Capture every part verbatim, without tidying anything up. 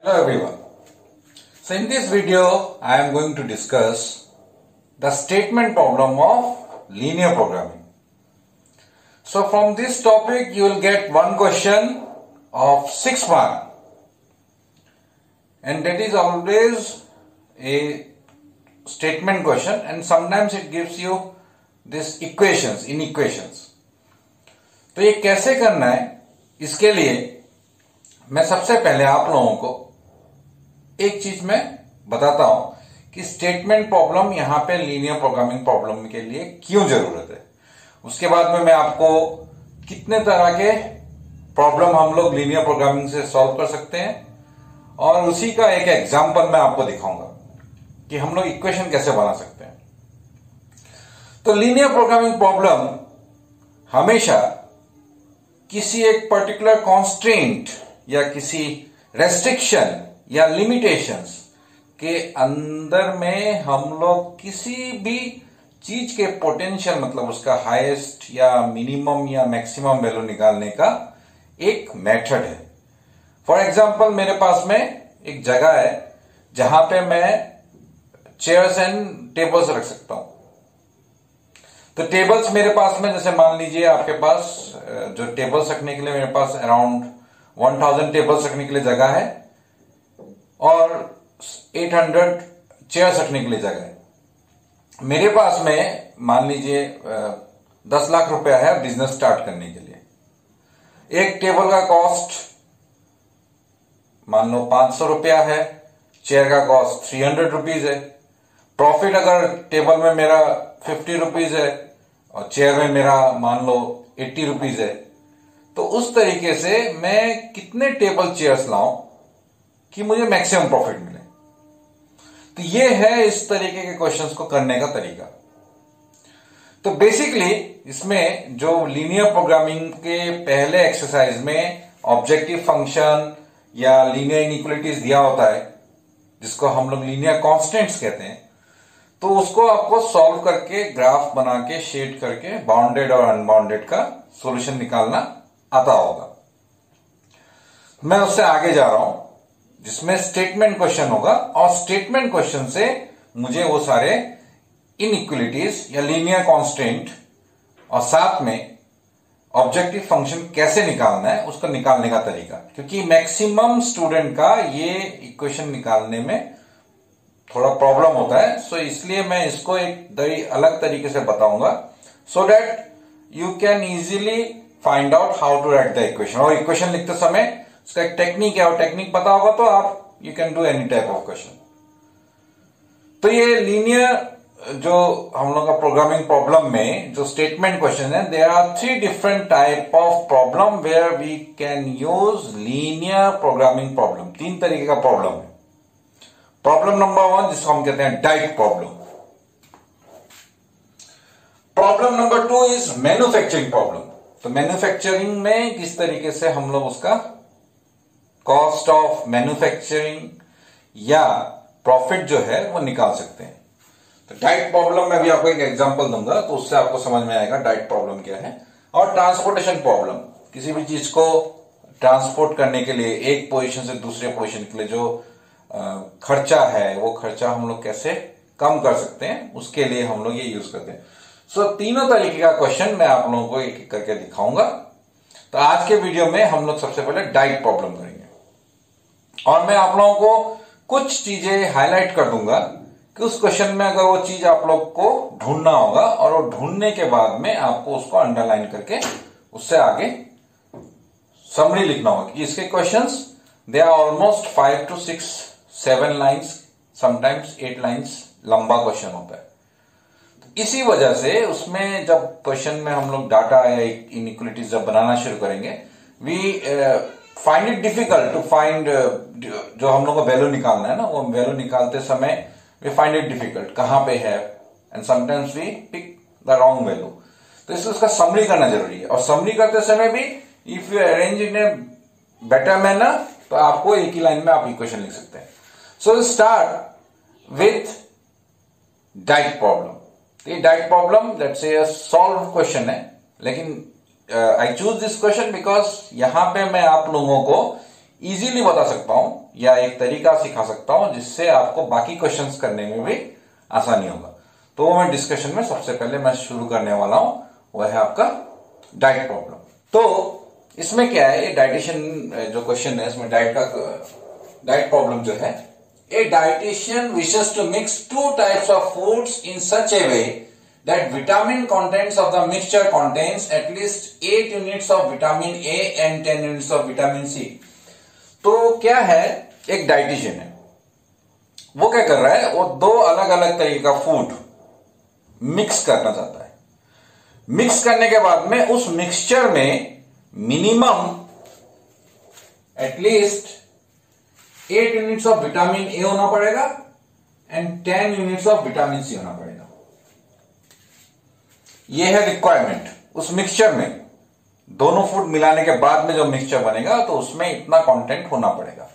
Hello everyone. So in this video I am going to discuss the statement problem of linear programming. So from this topic you will get one question of six marks, and that is always a statement question, and sometimes it gives you this equations, inequations. तो ये कैसे करना है, इसके लिए मैं सबसे पहले आप लोगों को एक चीज मैं बताता हूं कि स्टेटमेंट प्रॉब्लम यहां पे लीनियर प्रोग्रामिंग प्रॉब्लम के लिए क्यों जरूरत है। उसके बाद में मैं आपको कितने तरह के प्रॉब्लम हम लोग लीनियर प्रोग्रामिंग से सॉल्व कर सकते हैं, और उसी का एक एग्जांपल मैं आपको दिखाऊंगा कि हम लोग इक्वेशन कैसे बना सकते हैं। तो लीनियर प्रोग्रामिंग प्रॉब्लम हमेशा किसी एक पर्टिकुलर कॉन्स्ट्रेंट या किसी रेस्ट्रिक्शन या लिमिटेशंस के अंदर में हम लोग किसी भी चीज के पोटेंशियल, मतलब उसका हाईएस्ट या मिनिमम या मैक्सिमम वैल्यू निकालने का एक मेथड है। फॉर एग्जांपल मेरे पास में एक जगह है जहां पे मैं चेयर्स एंड टेबल्स रख सकता हूं। तो टेबल्स मेरे पास में, जैसे मान लीजिए आपके पास जो टेबल्स रखने के लिए मेरे पास अराउंड वन थाउजेंड टेबल्स रखने के लिए जगह है और एट हंड्रेड चेयर्स रखने के लिए जगह है। मेरे पास में मान लीजिए दस लाख रुपया है बिजनेस स्टार्ट करने के लिए। एक टेबल का कॉस्ट मान लो पांच सौ रुपया है, चेयर का कॉस्ट थ्री हंड्रेड रुपीज है। प्रॉफिट अगर टेबल में मेरा फिफ्टी रुपीज है और चेयर में मेरा मान लो एट्टी रुपीज है, तो उस तरीके से मैं कितने टेबल चेयर्स लाऊं कि मुझे मैक्सिमम प्रॉफिट मिले। तो ये है इस तरीके के क्वेश्चंस को करने का तरीका। तो बेसिकली इसमें जो लीनियर प्रोग्रामिंग के पहले एक्सरसाइज में ऑब्जेक्टिव फंक्शन या लीनियर इनइक्वालिटीज दिया होता है, जिसको हम लोग लीनियर कॉन्स्टेंट्स कहते हैं, तो उसको आपको सॉल्व करके ग्राफ बना के शेड करके बाउंडेड और अनबाउंडेड का सॉल्यूशन निकालना आता होगा। मैं उससे आगे जा रहा हूं जिसमें स्टेटमेंट क्वेश्चन होगा, और स्टेटमेंट क्वेश्चन से मुझे वो सारे इनइक्वालिटीज या लीनियर कांस्टेंट और साथ में ऑब्जेक्टिव फंक्शन कैसे निकालना है उसको निकालने का तरीका, क्योंकि मैक्सिमम स्टूडेंट का ये इक्वेशन निकालने में थोड़ा प्रॉब्लम होता है। सो इसलिए मैं इसको एक दरी अलग तरीके से बताऊंगा, so that you can easily find out how to write the equation. और इक्वेशन लिखते समय उसका एक टेक्निक है, और टेक्निक पता होगा तो आप you can do any type of question. तो ये लीनियर जो हम लोग का प्रोग्रामिंग प्रॉब्लम में जो स्टेटमेंट क्वेश्चन है, there are three different type of problem where we can use linear programming problem. तीन तरीके का प्रॉब्लम है। प्रॉब्लम नंबर वन, जिसको हम कहते हैं diet problem. Problem number two is manufacturing problem. तो मैन्युफैक्चरिंग में किस तरीके से हम लोग उसका कॉस्ट ऑफ मैन्युफैक्चरिंग या प्रॉफिट जो है वो निकाल सकते हैं। तो डाइट प्रॉब्लम में भी आपको एक एग्जांपल दूंगा तो उससे आपको समझ में आएगा डाइट प्रॉब्लम क्या है। और ट्रांसपोर्टेशन प्रॉब्लम, किसी भी चीज को ट्रांसपोर्ट करने के लिए एक पोजीशन से दूसरे पोजीशन के लिए जो खर्चा है वो खर्चा हम लोग कैसे कम कर सकते हैं, उसके लिए हम लोग ये यूज करते हैं। सो so, तीनों तरीके का क्वेश्चन मैं आप लोगों को एक एक करके दिखाऊंगा। तो आज के वीडियो में हम लोग सबसे पहले डाइट प्रॉब्लम करेंगे, और मैं आप लोगों को कुछ चीजें हाईलाइट कर दूंगा कि उस क्वेश्चन में अगर वो चीज आप लोग को ढूंढना होगा, और वो ढूंढने के बाद में आपको उसको अंडरलाइन करके उससे आगे समरी लिखना होगा कि इसके questions they are almost five to six seven lines, sometimes eight lines लंबा क्वेश्चन होता है। तो इसी वजह से उसमें जब क्वेश्चन में हम लोग डाटा या इनइक्वालिटीज जब बनाना शुरू करेंगे, we find it difficult to find, जो हम लोग को वैल्यू निकालना है ना, वो वैल्यू निकालते समय वी फाइंड इट डिफिकल्ट कहां पे है, and sometimes we pick the wrong value. तो इसलिए उसका समरी करना जरूरी है, और समरी करते समय भी if you arrange in a better manner तो आपको एक ही लाइन में आप इक्वेशन लिख सकते हैं। So start with diet problem. ये diet problem let's say solve question है, लेकिन I choose this question because यहां पे मैं आप लोगों को इजीली बता सकता हूं या एक तरीका सिखा सकता हूं जिससे आपको बाकी क्वेश्चंस करने में भी आसानी होगा। तो वो मैं डिस्कशन में सबसे पहले मैं शुरू करने वाला हूं, वह है आपका डाइट प्रॉब्लम। तो इसमें क्या है, ये डाइटिशियन जो क्वेश्चन है इसमें डाइट का डाइट प्रॉब्लम जो है, a dietitian wishes to mix two types of foods in such a way that vitamin contents of the mixture contains at least eight units of vitamin A and ten units of vitamin C। तो क्या है, एक dietitian है, वो क्या कर रहा है, वो दो अलग अलग तरीके का फूड मिक्स करना चाहता है। मिक्स करने के बाद में उस मिक्सचर में minimum at least eight units of vitamin A होना पड़ेगा and ten units of vitamin C होना पड़ेगा। ये है रिक्वायरमेंट उस मिक्सचर में। दोनों फूड मिलाने के बाद में जो मिक्सचर बनेगा तो उसमें इतना कंटेंट होना पड़ेगा।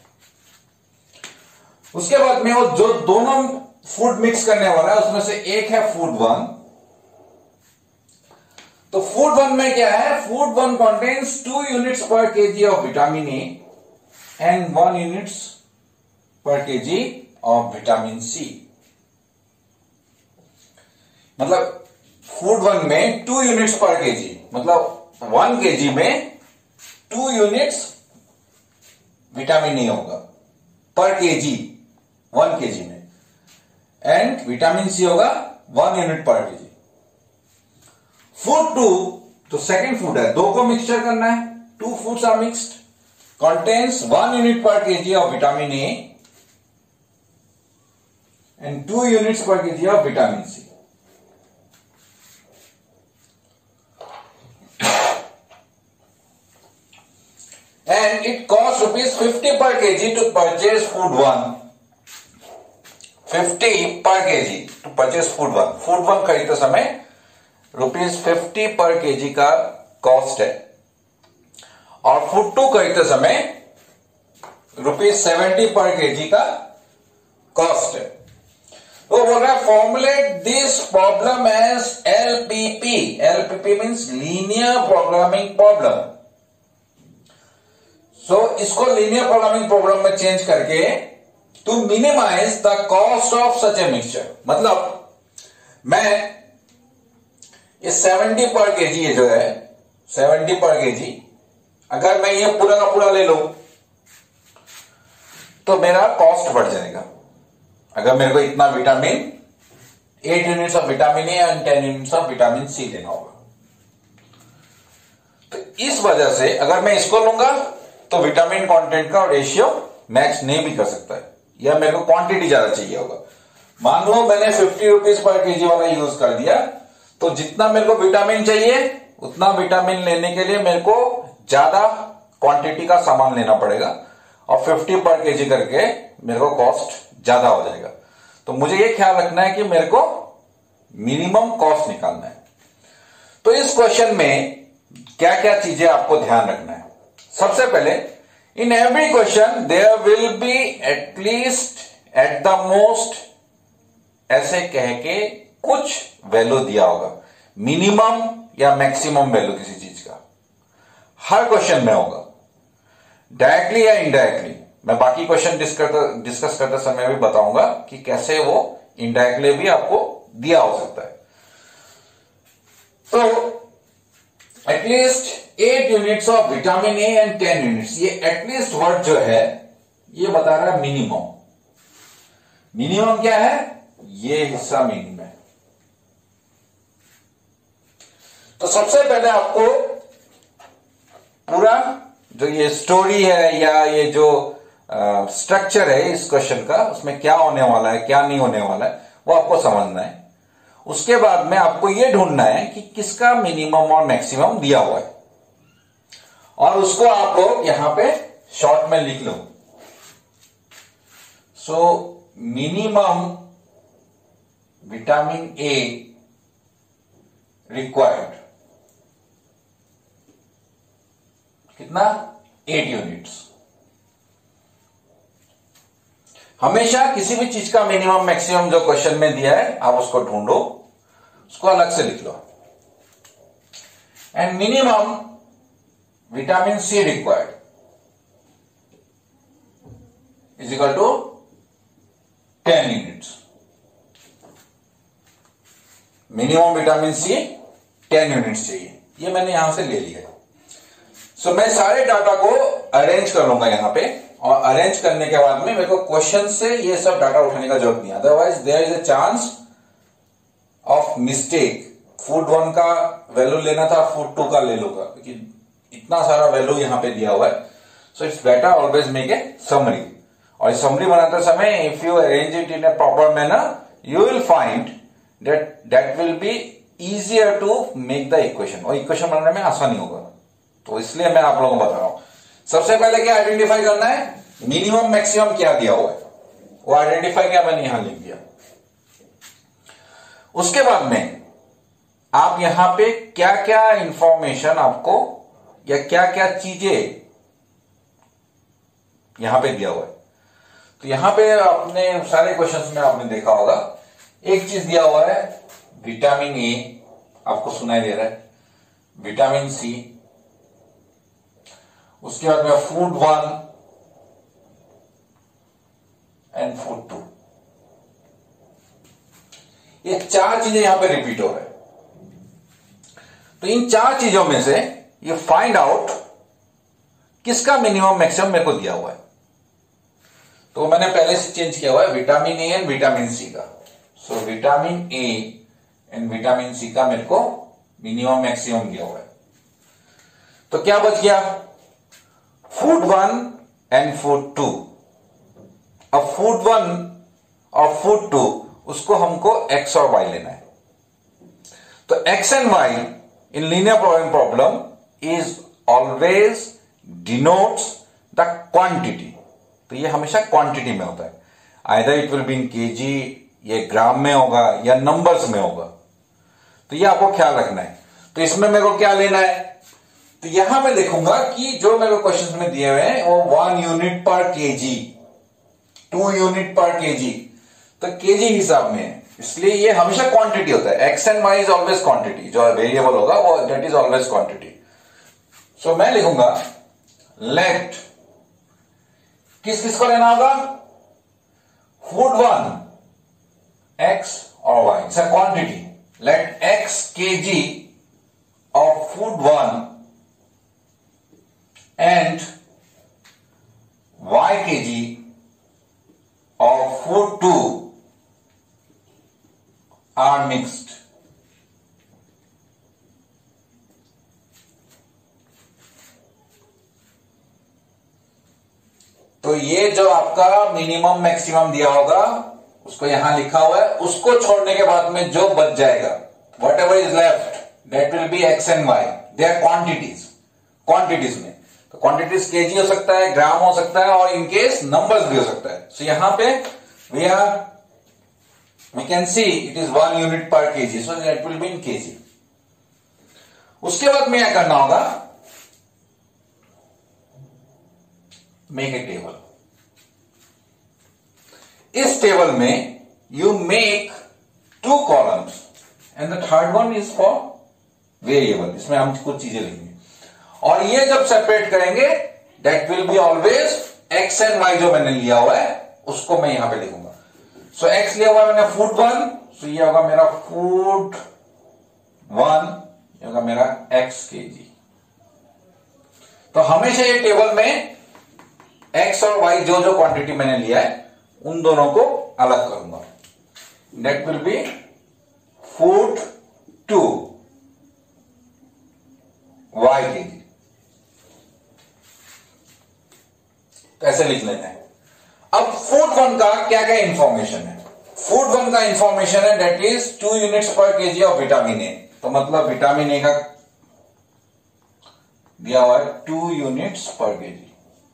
उसके बाद में वो जो दोनों फूड मिक्स करने वाला है उसमें से एक है फूड वन। तो फूड वन में क्या है, food one contains two units per KG of vitamin A and one units per KG of vitamin C. मतलब फूड वन में टू यूनिट्स पर केजी, मतलब वन केजी में टू यूनिट्स विटामिन ए होगा per KG, one KG में, and vitamin C होगा one unit per KG. Food two, तो second food है, दो को मिक्सचर करना है, two foods are mixed, contains one unit per KG of vitamin A and two units per KG of vitamin C. And it costs rupees fifty per kg to purchase food one. fifty per kg to purchase food one. Food one खरीदते समय rupees fifty per KG का cost है, और food two खरीदते समय rupees seventy पर KG का cost है। तो बोल रहा है formulate this problem as LPP. LPP means linear programming problem. So so, इसको लीनियर प्रोग्रामिंग प्रॉब्लम में चेंज करके to minimize the cost of such a mixture. मतलब मैं ये सेवेंटी पर केजी ये जो है सेवेंटी पर केजी, अगर मैं ये पूरा का पूरा ले लूं तो मेरा कॉस्ट बढ़ जाएगा। अगर मेरे को इतना vitamin, eight units of vitamin A and ten units of vitamin C लेना होगा, तो इस वजह से अगर मैं इसको लूंगा तो विटामिन कंटेंट का रेशियो मैच नहीं भी कर सकता है, या मेरे को क्वांटिटी ज्यादा चाहिए होगा। मान लो मैंने फिफ्टी रुपीज पर केजी वाला यूज कर दिया, तो जितना मेरे को विटामिन चाहिए उतना विटामिन लेने के लिए मेरे को ज्यादा क्वांटिटी का सामान लेना पड़ेगा, और फिफ्टी पर केजी करके मेरे को कॉस्ट ज्यादा हो जाएगा। तो मुझे ये ख्याल रखना है कि मेरे को मिनिमम कॉस्ट निकालना है। तो इस क्वेश्चन में क्या क्या चीजें आपको ध्यान रखना है। सबसे पहले, in every question there will be at least at the most, ऐसे कह के कुछ वैल्यू दिया होगा, मिनिमम या मैक्सिमम वैल्यू किसी चीज का हर क्वेश्चन में होगा, डायरेक्टली या इनडायरेक्टली। मैं बाकी क्वेश्चन डिस्कस करते समय भी बताऊंगा कि कैसे वो इनडायरेक्टली भी आपको दिया हो सकता है। तो at least eight units of vitamin A and ten units, ये एटलीस्ट वर्ड जो है ये बता रहा है मिनिमम। मिनिमम क्या है, ये हिस्सा मिनिमम है। तो सबसे पहले आपको पूरा जो ये स्टोरी है या ये जो स्ट्रक्चर है इस क्वेश्चन का, उसमें क्या होने वाला है क्या नहीं होने वाला है वो आपको समझना है। उसके बाद में आपको ये ढूंढना है कि किसका मिनिमम और मैक्सिमम दिया हुआ है, और उसको आप लोग यहां पे शॉर्ट में लिख लो। So minimum vitamin A required कितना, एट यूनिट्स। हमेशा किसी भी चीज का मिनिमम मैक्सिमम जो क्वेश्चन में दिया है आप उसको ढूंढो, उसको अलग से लिख लो। And minimum vitamin C required is equal to ten units. Minimum vitamin C ten units चाहिए, ये मैंने यहां से ले लिया है। सो so, मैं सारे डाटा को अरेंज कर लूंगा यहां पे, और अरेंज करने के बाद में मेरे को क्वेश्चन से ये सब डाटा उठाने का जरूरत नहीं, otherwise there is a chance of mistake. Food one का वैल्यू लेना था, फूड टू का ले लूंगा, क्योंकि इतना सारा वैल्यू यहां पे दिया हुआ है। So it's better always make a summary, और समरी बनाते समय if you arrange it in a proper manner you will find that that will be easier to make the equation, और इक्वेशन बनाने में आसानी होगा। तो इसलिए मैं आप लोगों को बता रहा हूं। सबसे पहले क्या आइडेंटिफाई करना है, मिनिमम मैक्सिमम क्या दिया हुआ है, वो आइडेंटिफाई किया मैंने यहां लिख दिया। उसके बाद में आप यहां पे क्या क्या इंफॉर्मेशन आपको या क्या क्या चीजें यहां पे दिया हुआ है। तो यहां पे आपने सारे क्वेश्चंस में आपने देखा होगा, एक चीज दिया हुआ है विटामिन ए, आपको सुनाई दे रहा है, विटामिन सी, उसके बाद में food one and food two, ये चार चीजें यहां पे रिपीट हो रहा है। तो इन चार चीजों में से ये फाइंड आउट किसका मिनिमम मैक्सिमम मेरे को दिया हुआ है। तो मैंने पहले से चेंज किया हुआ है vitamin A and vitamin C का। So vitamin A and vitamin C का मेरे को मिनिमम मैक्सिमम दिया हुआ है। तो क्या बच गया, food one and food two. अब फूड वन और फूड टू उसको हमको एक्स और वाई लेना है। तो x and Y in linear problem problem is always denotes the quantity. तो ये हमेशा क्वांटिटी में होता है, either it will be in KG, ये ग्राम में होगा या नंबर्स में होगा। तो ये आपको ख्याल रखना है। तो इसमें मेरे को क्या लेना है, तो यहां मैं देखूंगा कि जो मेरे को क्वेश्चन में दिए हुए हैं वो one unit per kg, two unit per kg, तो केजी हिसाब में है, इसलिए ये हमेशा क्वांटिटी होता है। X and y is always quantity, जो वेरिएबल होगा वो that is always quantity. So मैं लिखूंगा लेट, किस किस को लेना होगा, फूड वन एक्स और y, it's a quantity. Let x kg of food one and y kg of food two are mixed. तो ये जो आपका मिनिमम मैक्सिमम दिया होगा उसको यहां लिखा हुआ है, उसको छोड़ने के बाद में जो बच जाएगा whatever is left that will be x and y, they are quantities. Quantities में तो क्वांटिटीज केजी हो सकता है, ग्राम हो सकता है, और इनकेस नंबर्स भी हो सकता है। सो so, यहां पे we are we can see it is one unit per kg, so that will be in kg. उसके बाद में क्या करना होगा, मेक ए टेबल। इस टेबल में you make two columns and the third one is for variable, इसमें हम कुछ चीजें लिखेंगे, और ये जब सेपरेट करेंगे that will be always x and y, जो मैंने लिया हुआ है उसको मैं यहां पे लिखूंगा। सो so, एक्स लिया हुआ है मैंने फूड वन, सो ये होगा मेरा फूड वन, ये होगा मेरा एक्स केजी। तो हमेशा ये टेबल में एक्स और वाई जो जो क्वांटिटी मैंने लिया है उन दोनों को अलग करूंगा। That will be food two y kg, तो ऐसे लिख लेते हैं। अब फूड वन का क्या क्या इंफॉर्मेशन है, फूड वन का इंफॉर्मेशन है that is two units per KG of vitamin A. तो मतलब विटामिन ए का दिया हुआ है two units per kg,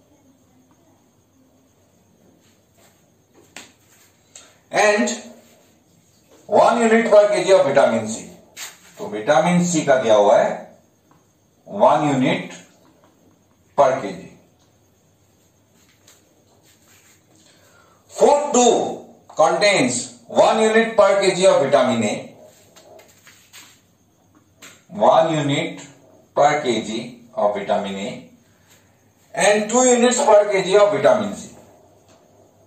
and one unit per KG of vitamin C. तो विटामिन सी का दिया हुआ है one unit per KG. Food two contains one unit per kg of vitamin A, one unit per kg of vitamin A, and two units per kg of vitamin C.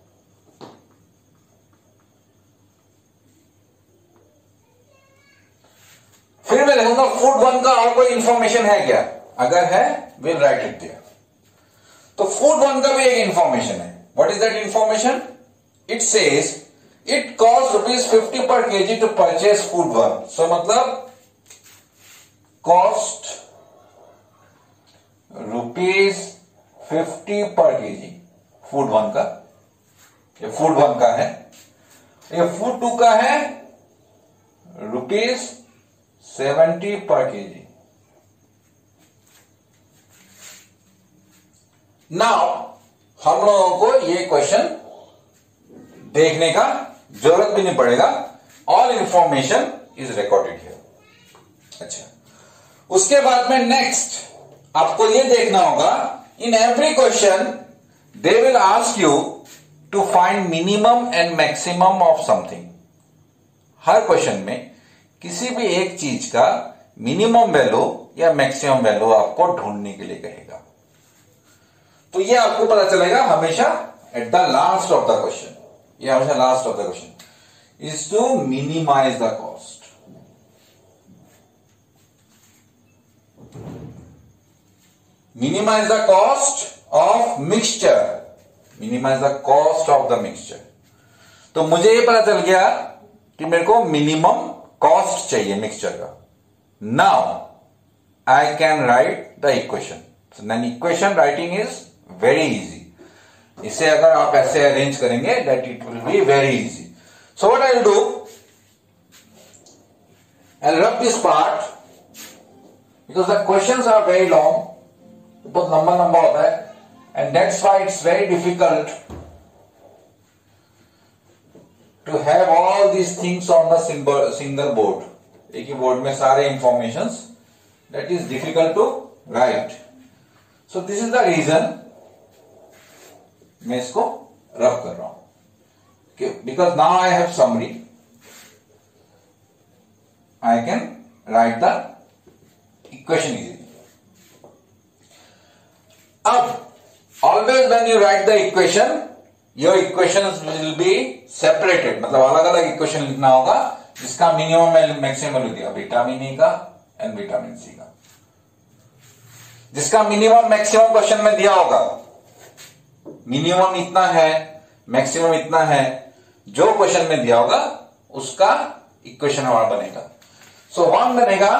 मतलब food one का और कोई information है क्या? अगर है, will write it there. तो food one का भी एक इंफॉर्मेशन है। What is that information? It says it cost rupees fifty per kg to purchase food one. So मतलब cost rupees fifty per KG food one का, ये food one का है। ये फूड टू का है रुपीज सेवेंटी पर केजी। नाउ हम लोगों को ये क्वेश्चन देखने का जरूरत भी नहीं पड़ेगा, all information is recorded here. अच्छा, उसके बाद में नेक्स्ट आपको ये देखना होगा, in every question they will ask you to find minimum and maximum of something. हर क्वेश्चन में किसी भी एक चीज का मिनिमम वैल्यू या मैक्सिमम वैल्यू आपको ढूंढने के लिए कहेगा। तो ये आपको पता चलेगा हमेशा at the last of the question, ये हमेशा last of the question is to minimize the cost. Minimize the cost of mixture, minimize the cost of the mixture. तो मुझे ये पता चल गया कि मेरे को मिनिमम कॉस्ट चाहिए मिक्सचर का। Now I can write the equation. Then equation writing is very easy. इसे अगर आप ऐसे अरेंज करेंगे that it will be very easy. So what I will do, I will rub this part because the questions are very long, बहुत लंबा लंबा होता है, and that's why it's very difficult to have all these things on the single board. एक ही board में सारे informations, that is difficult to write. So this is the reason मैं इसको रब कर रहा हूं, because now I have summary, I can write the equation easily. अब always when you write the equation, your equations will be separated, मतलब अलग अलग equation लिखना होगा जिसका मिनिमम मैक्सिमम वैल्यू दिया, विटामिन ए का एंड विटामिन सी का। जिसका मिनिमम मैक्सिमम क्वेश्चन में दिया होगा, मिनिमम इतना है, मैक्सिमम इतना है, जो क्वेश्चन में दिया होगा उसका इक्वेशन हमारा बनेगा। सो वन बनेगा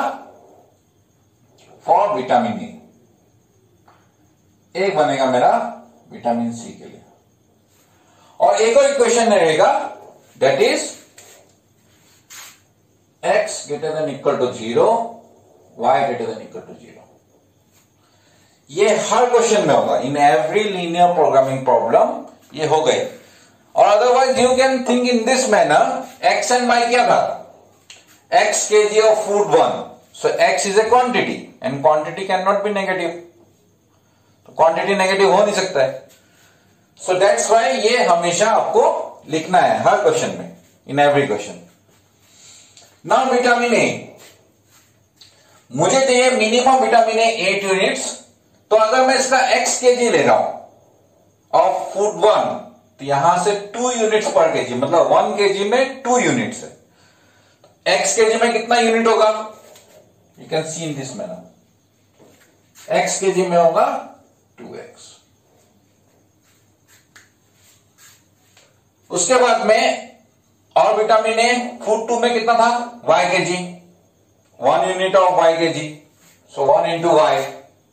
फॉर विटामिन ए, एक बनेगा मेरा विटामिन सी के लिए, और एक और इक्वेशन रहेगा that is x greater than equal to zero, y greater than equal to zero. ये हर क्वेश्चन में होगा, in every linear programming problem ये हो गई। और otherwise you can think in this manner, x and y क्या था, x kg of food one, so x is a quantity and quantity can not be negative, तो quantity negative हो नहीं सकता है। सो दैट्स वाई ये हमेशा आपको लिखना है हर क्वेश्चन में, in every question. Now vitamin A, मुझे चाहिए minimum vitamin A eight units. तो अगर मैं इसका एक्स केजी ले रहा हूं ऑफ फूड वन, तो यहां से टू यूनिट्स पर केजी, मतलब वन केजी में टू यूनिट्स है। एक्स केजी में कितना यूनिट होगा, you can see in this manner, x kg में होगा टू एक्स। उसके बाद में और विटामिन ए फूड टू में कितना था, y kg, one unit of y kg, so one into y.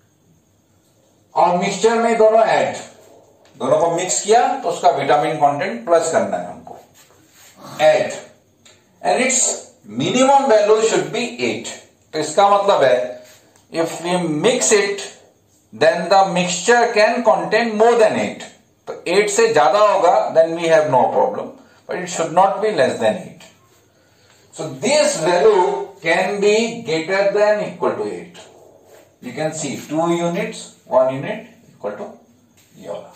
और मिक्सचर में दोनों ऐड, दोनों को मिक्स किया तो उसका विटामिन कंटेंट प्लस करना है हमको, add, and it's minimum value should be eight. तो इसका मतलब है if we mix it then the mixture can contain more than eight. तो एट से ज्यादा होगा then we have no problem, but it should not be less than eight. So this value can be greater than equal to eight. You can see two units, one unit equal to ये वाला।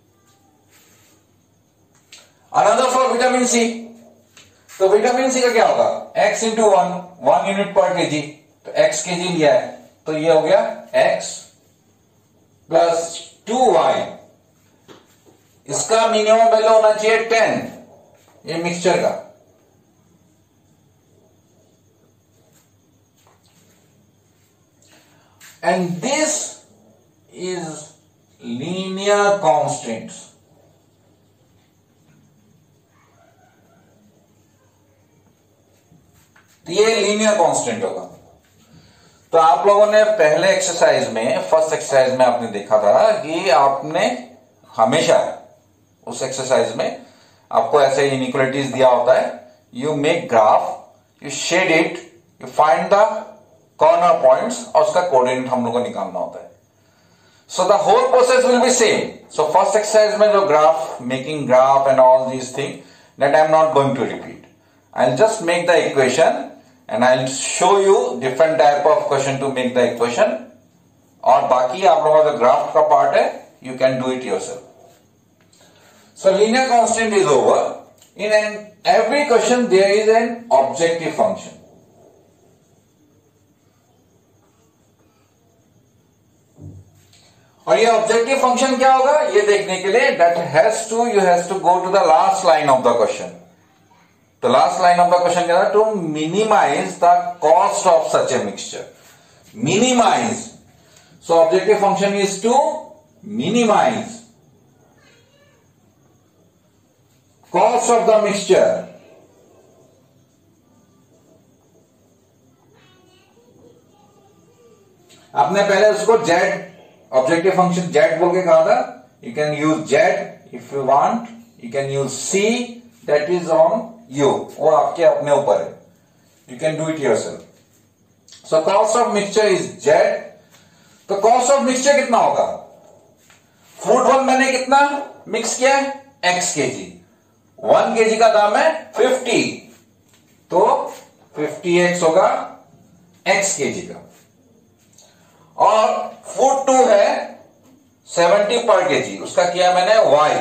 Another for vitamin C, तो vitamin C का क्या होगा, x into one, one unit per के जी, तो x के जी लिया है तो ये हो गया x प्लस टू वाई। इसका मिनिमम वैल्यू होना चाहिए टेन, ये मिक्सचर का। and this is linear constants. तो ये लीनियर कांस्टेंट होगा। तो आप लोगों ने पहले एक्सरसाइज में, फर्स्ट एक्सरसाइज में आपने देखा था कि आपने हमेशा उस एक्सरसाइज में आपको ऐसे इनइक्वालिटीज दिया होता है, you make graph, you shade it, you find the corner points और उसका कोऑर्डिनेट हम लोग को निकालना होता है। So the whole process will be same. So first exercise में जो graph, making graph and all these thing, that I am not going to repeat. I will just make the equation and I'll show you different type of question to make the equation, और बाकी आप लोगों का जो graph का part है you can do it yourself. So linear constant is over. In an, every question there is an objective function. और ये ऑब्जेक्टिव फंक्शन क्या होगा ये देखने के लिए that has to you has to go to the last line of the question. The last line of the question क्या था? To minimize the cost of such a mixture. Minimize. So objective function is to minimize cost of the mixture. आपने पहले उसको z objective function z बोल के कहा था. You can use z if you want. You can use c. That is on you. वो आपके अपने ऊपर है. You can do it yourself. So cost of mixture is z. तो cost of mixture कितना होगा? फ्रूट वन मैंने कितना मिक्स किया है? x KG. वन केजी का दाम है फिफ्टी. तो फिफ्टी एक्स होगा x केजी का. और फ्रूट टू है सेवेंटी पर केजी. उसका किया मैंने y.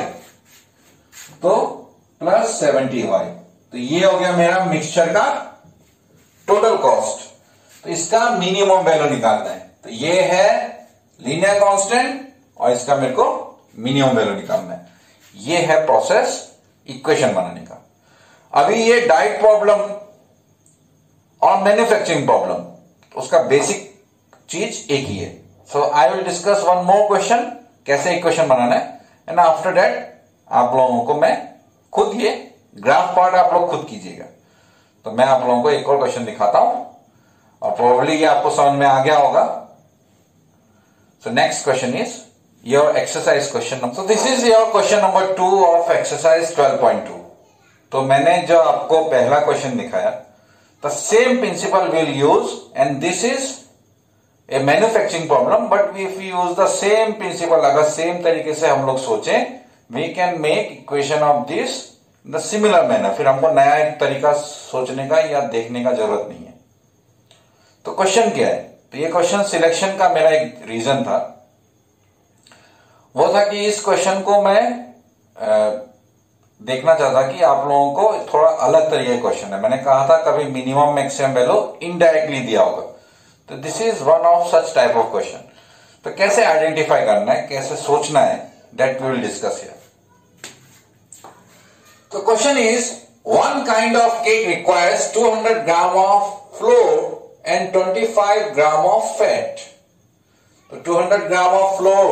तो प्लस सेवेंटी वाई. तो ये हो गया मेरा मिक्सचर का टोटल कॉस्ट. तो इसका मिनिमम वैल्यू निकालना है. तो ये है लीनियर कांस्टेंट और इसका मेरे को मिनिमम वैल्यू निकालना है. ये है प्रोसेस इक्वेशन बनाने का. अभी ये डाइट प्रॉब्लम और मैन्युफैक्चरिंग प्रॉब्लम, उसका बेसिक चीज एक ही है. So I will discuss one more question कैसे इक्वेशन बनाना है, एंड आफ्टर दैट आप लोगों को मैं खुद ये ग्राफ पार्ट आप लोग खुद कीजिएगा. तो मैं आप लोगों को एक और क्वेश्चन दिखाता हूं और प्रोबेबली ये आपको समझ में आ गया होगा. So next question is your exercise question number. So this is your question number two of exercise twelve point two. तो मैंने जो आपको पहला क्वेश्चन दिखाया, the same principle will use, and this is a manufacturing problem, but if you use the same principle, अगर same तरीके से हम लोग सोचें, we can make equation of this in the similar manner. फिर हमको नया एक तरीका सोचने का या देखने का जरूरत नहीं है. तो क्वेश्चन क्या है? तो ये क्वेश्चन सिलेक्शन का मेरा एक रीजन था, वो था कि इस क्वेश्चन को मैं आ, देखना चाहता कि आप लोगों को थोड़ा अलग तरीके का क्वेश्चन है. मैंने कहा था कभी मिनिमम मैक्सिमम वैल्यू इनडायरेक्टली दिया होगा. तो this is one of such type of question. तो कैसे आइडेंटिफाई करना है, कैसे सोचना है, that we will discuss here. The question is, one kind of cake requires two hundred gram of flour and twenty-five gram of fat. So two hundred gram of flour,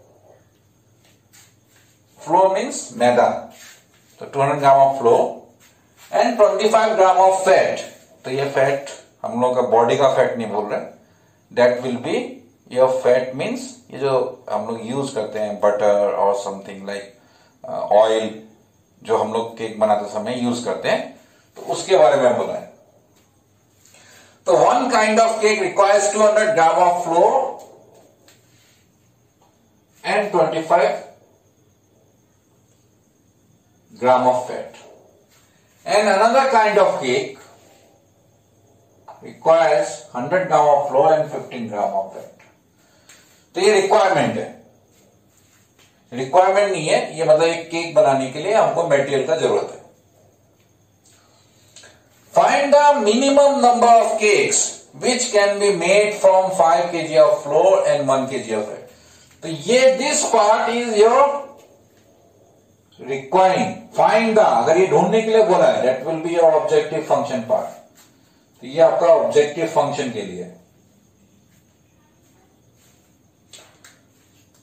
flour means maida. So two hundred gram of flour and twenty-five gram of fat. तो ये fat हम लोग का body का fat नहीं बोल रहे. That will be your fat means ये जो हम लोग यूज करते हैं बटर और समथिंग लाइक ऑयल, जो हम लोग केक बनाते समय यूज करते हैं, तो उसके बारे में बोला है. तो one kind of cake requires two hundred gram of flour and twenty five gram of fat, and another kind of cake requires hundred gram of flour and fifteen gram of fat. तो ये requirement है. Requirement नहीं है ये, मतलब एक cake बनाने के लिए हमको मटेरियल का जरूरत है. Find the minimum number of cakes which can be made from five kg of flour and one kg of fat. तो ये this part is your requiring. Find the, अगर ये ढूंढने के लिए बोला है, that will be your objective function part. तो ये आपका ऑब्जेक्टिव फंक्शन के लिए.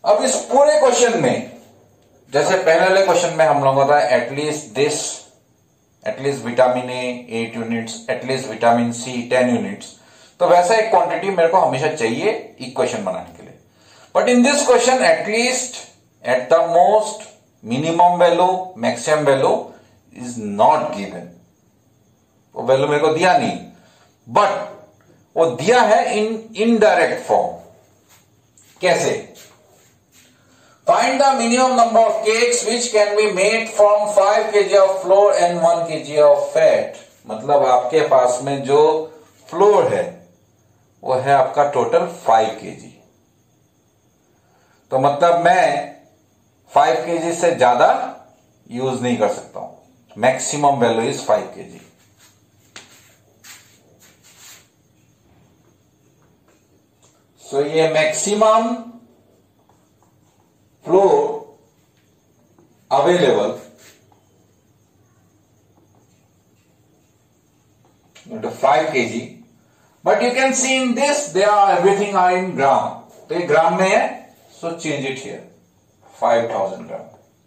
अब इस पूरे क्वेश्चन में, जैसे पहले वाले क्वेश्चन में हम लोगों का था at least this, at least vitamin A eight units, at least vitamin C ten units, तो वैसा एक क्वांटिटी मेरे को हमेशा चाहिए इक्वेशन बनाने के लिए। But in this question at least, at the most, minimum value, maximum value is not given. वो वैल्यू मेरे को दिया नहीं, बट वो दिया है इन इनडायरेक्ट फॉर्म। कैसे? Find the minimum number of cakes which can be made from five kg of flour and one kg of fat. मतलब आपके पास में जो फ्लोर है वो है आपका टोटल फाइव केजी, तो मतलब मैं फाइव केजी से ज्यादा यूज नहीं कर सकता हूं। Maximum value is five kg. So ये maximum flour available into five kg, but you can see in this they are everything are in gram, तो ये ग्राम में है, so change it here, five thousand gram.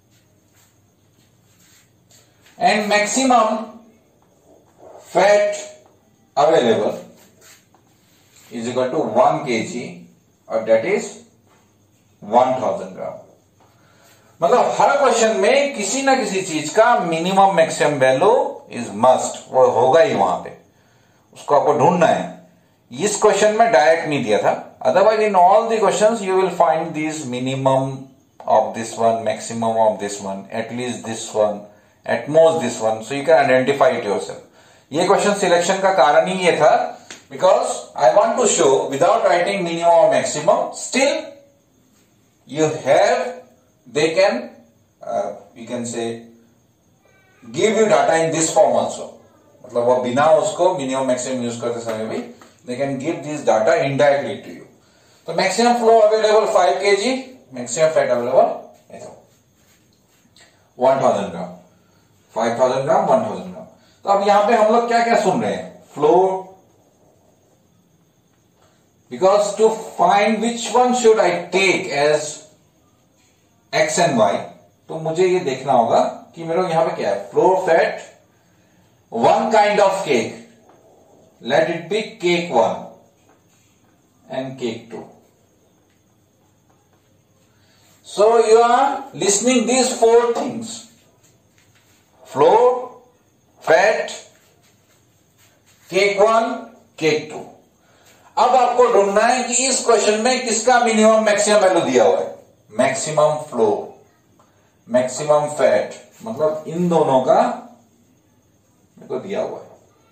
And maximum fat available is equal to one kg, और that is one thousand gram. मतलब हर question में किसी ना किसी चीज का minimum maximum value is must, वो होगा ही वहां पे, उसको आपको ढूंढना है। इस क्वेश्चन में डायरेक्ट नहीं दिया था, otherwise in all the questions you will find this minimum of this one, maximum of this one, at least this one, at most this one, so you can identify it yourself. ये question selection का कारण ही ये था, because I want to show without writing minimum और maximum still you have, they can uh, you can say give you data in this form also. मतलब वो बिना उसको मिनिमम मैक्सिमम यूज करते समय भी they can give this data indirectly to you. तो maximum flour available five kg, maximum fat available one thousand gram, five thousand gram, one thousand gram. तो अब यहां पे हम लोग क्या क्या सुन रहे हैं? Flour, because to find which one should I take as x and y, तो मुझे ये देखना होगा कि मेरे को यहां पे क्या है, flour fat, one kind of cake, let it be cake one and cake two. So you are listening these four things, flour, fat, cake one, cake two. अब आपको ढूंढना है कि इस क्वेश्चन में किसका मिनिमम मैक्सिमम वैल्यू दिया हुआ है। मैक्सिमम फ्लो, मैक्सिमम फैट, मतलब इन दोनों का मेरे को दिया हुआ है।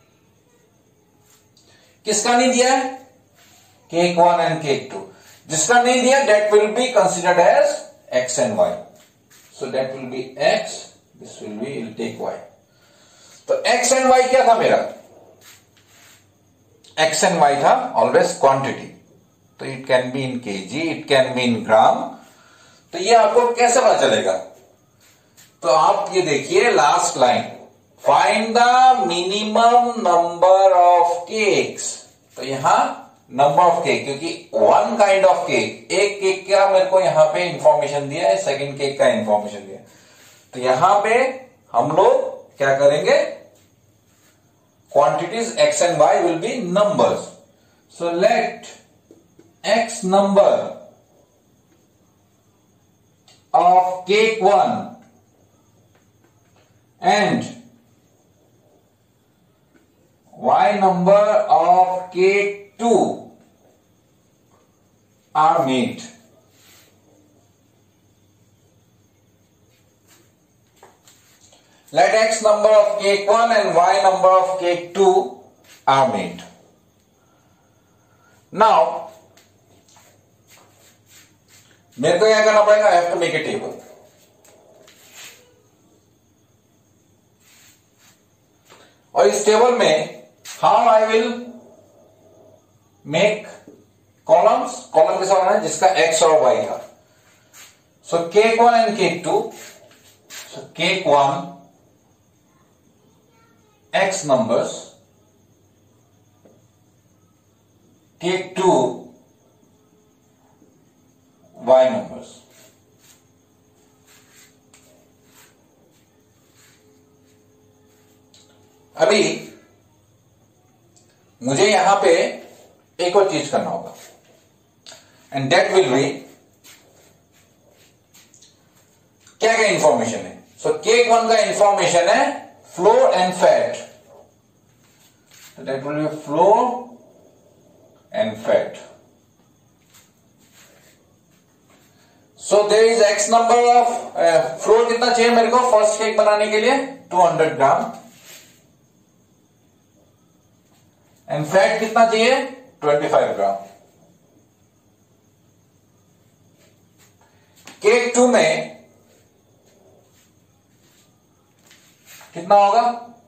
किसका नहीं दिया है? Cake one and cake two. जिसका नहीं दिया that will be considered as x and y. So that will be x, this will be, will take y. तो एक्स एंड वाई क्या था मेरा? एक्स एंड वाई था ऑलवेज क्वांटिटी, तो it can be in kg, it can be in gram. तो ये आपको कैसे पता चलेगा? तो आप ये देखिए last line, find the minimum number of cakes. तो यहां नंबर ऑफ केक, क्योंकि वन काइंड ऑफ केक, एक केक का मेरे को यहां पे इंफॉर्मेशन दिया है, सेकंड केक का इंफॉर्मेशन दिया है, तो यहां पे हम लोग क्या करेंगे? Quantities x and y will be numbers. So let x number of cake one and y number of cake two are made. Let x number of cake one and y number of cake two are made. Now, मेरे को क्या करना पड़ेगा? I have to make a table. और इस table में how I will make columns, column कैसा होना है? जिसका x और y था. So cake one and cake two. So cake one x numbers, cake two y numbers. चीज करना होगा, एंड दैट विल बी, क्या क्या इंफॉर्मेशन है? सो केक वन का इंफॉर्मेशन है flour and fat, that will be flour and fat. So there is x number of flour कितना चाहिए मेरे को फर्स्ट केक बनाने के लिए? Two hundred gram. And fat कितना चाहिए? Twenty five gram. Cake two में कितना होगा?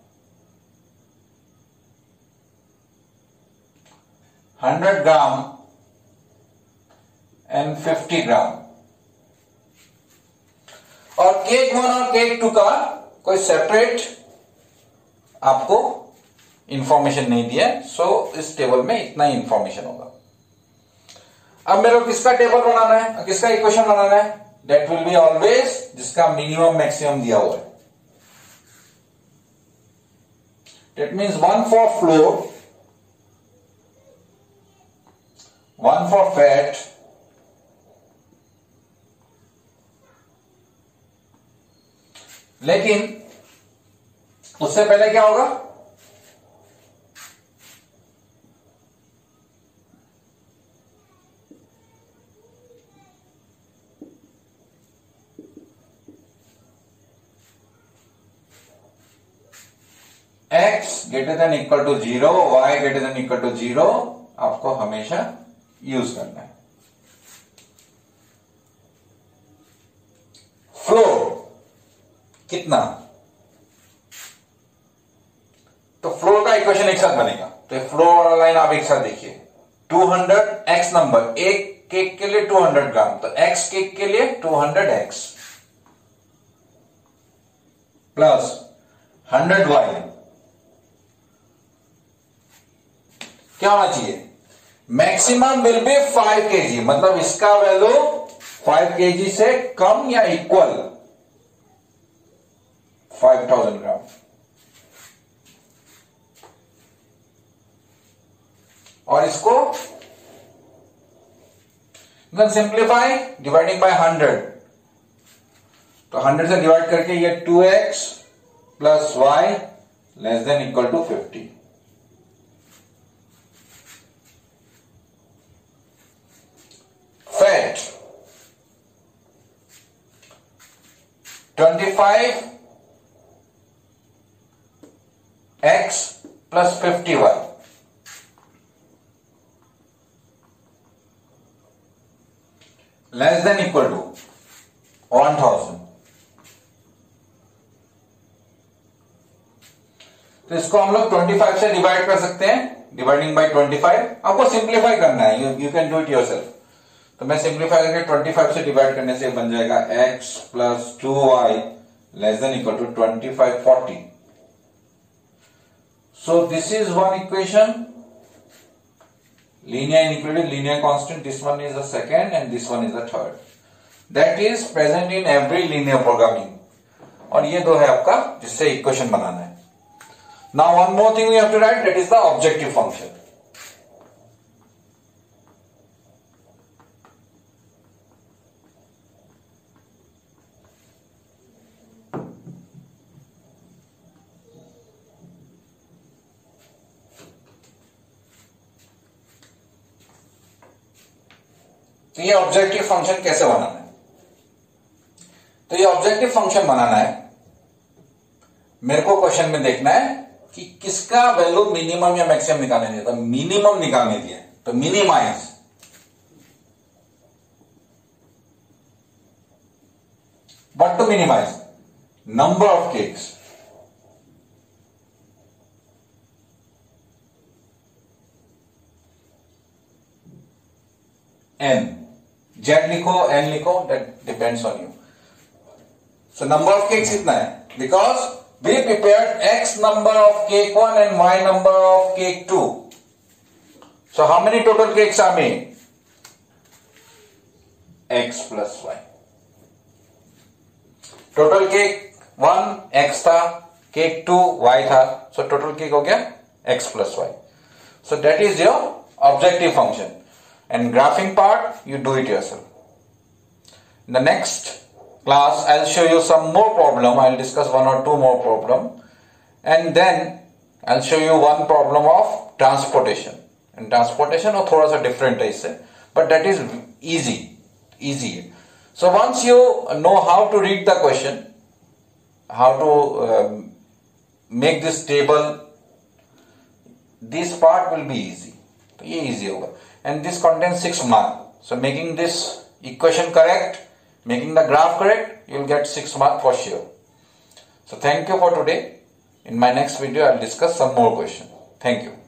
Hundred gram and fifty gram. और केक वन और केक टू का कोई सेपरेट आपको इंफॉर्मेशन नहीं दिया, सो इस टेबल में इतना ही इंफॉर्मेशन होगा. अब मेरे को किसका टेबल बनाना है, किसका इक्वेशन बनाना है? दैट विल बी ऑलवेज जिसका मिनिमम मैक्सिमम दिया हुआ है. That means one for flour, one for fat, लेकिन उससे पहले क्या होगा? x greater than equal to zero, y greater than equal to zero आपको हमेशा यूज करना है. फ्लोर कितना? तो फ्लोर का इक्वेशन एक साथ बनेगा, तो फ्लोर वाला लाइन आप एक साथ देखिए. टू हंड्रेड x नंबर, एक केक के लिए टू हंड्रेड ग्राम, तो x केक के लिए two hundred x plus hundred y. क्या होना चाहिए? Maximum will be five kg, मतलब इसका वैल्यू फाइव केजी से कम या इक्वल फाइव थाउजेंड ग्राम. और इसको सिंप्लीफाई डिवाइडिंग बाय हंड्रेड, तो हंड्रेड से डिवाइड करके ये two x plus y less than equal to fifty. Fat twenty five x plus fifty y, less than equal to one thousand. तो इसको हम लोग ट्वेंटी फाइव से डिवाइड कर सकते हैं, डिवाइडिंग बाय ट्वेंटी फाइव. आपको सिंप्लीफाई करना है, you can do it yourself. तो मैं सिंप्लीफाई करके ट्वेंटी फाइव से डिवाइड करने से बन जाएगा x plus two y less than equal to twenty five forty. So this is one equation, linear inequality, linear constant. This one is the second and this one is the third. That is present in every linear programming. और ये दो है आपका जिससे equation बनाना है. Now one more thing we have to write, that is the objective function. तो ये ऑब्जेक्टिव फंक्शन कैसे बनाना है? तो ये ऑब्जेक्टिव फंक्शन बनाना है, मेरे को क्वेश्चन में देखना है कि किसका वैल्यू मिनिमम या मैक्सिमम निकालने दिया. तो मिनिमम निकालने दिया, तो minimize. What to minimize? Number of cakes. n, z लिखो, n लिखो, that depends on you. So number of cakes कितना है? Because we prepared x number of cake one and y number of cake two. So how many total cakes are made? X plus y. Total cake one x था, cake two y था, so total cake हो गया x plus y. So that is your objective function, and graphing part you do it yourself. In the next class I'll show you some more problem. I'll discuss one or two more problem, and then I'll show you one problem of transportation. And transportation or थोड़ा सा different है इससे, but that is easy, easy. So once you know how to read the question, how to um, make this table, this part will be easy. तो ये easy होगा. And this contains six marks. So making this equation correct, making the graph correct, you will get six marks for sure. So thank you for today. In my next video, I will discuss some more questions. Thank you.